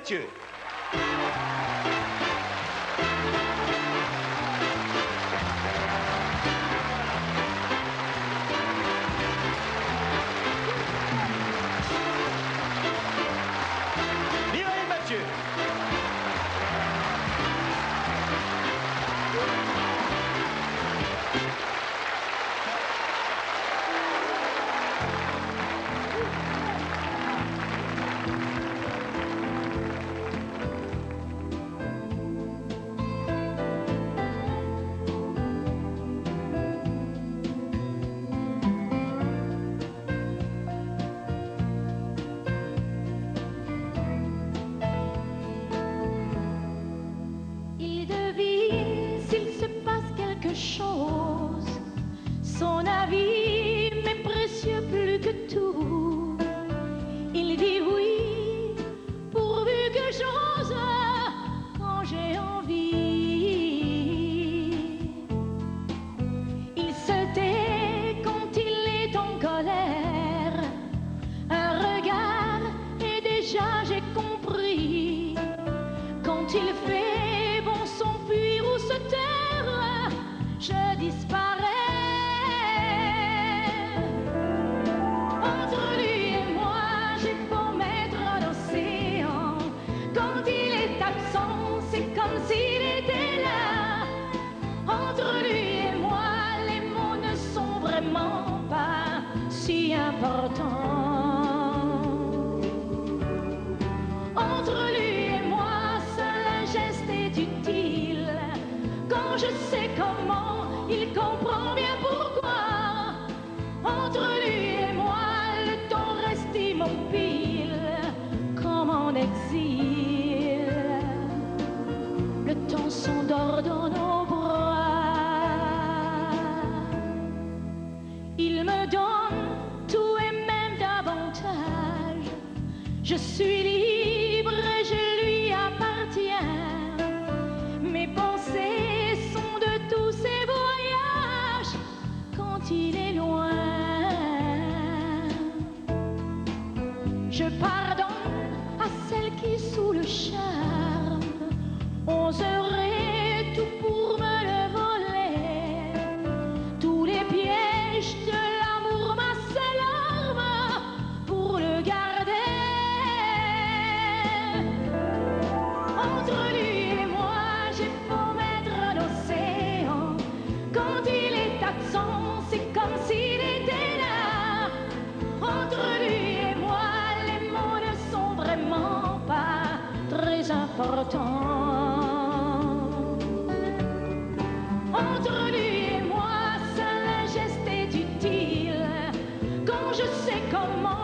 Mathieu. Mireille Mathieu. Chose. Son avis m'est précieux plus que tout. Il dit oui, pourvu que j'ose quand j'ai envie. Il se tait quand il est en colère. Un regard et déjà j'ai compris. Quand il fait bon s'enfuir ou se taire, je disparais. Entre lui et moi, j'ai beau mettre l'océan. Quand il est absent, c'est comme s'il était là. Entre lui et moi, les mots ne sont vraiment pas si importants. Entre lui et moi, seul un geste est utile. Quand je sais comment, il comprend bien pourquoi. Entre lui et moi, le temps reste immobile, comme en exil. Le temps s'endort dans nos bras. Il me donne tout et même davantage. Je suis libre et je lui appartiens. Mes pensées sont de tous ces voyages quand il est loin. Je pardonne à celle qui sous le charme oserait tout pour me le voler. Tous les pièges de l'amour, ma seule arme pour le garder. Entre lui et moi, j'ai beau mettre l'océan. Quand il est absent, c'est comme s'il était là. Entre lui et moi, les mots ne sont vraiment pas très importants. Entre lui et moi, seul un geste est utile. Quand je sais comment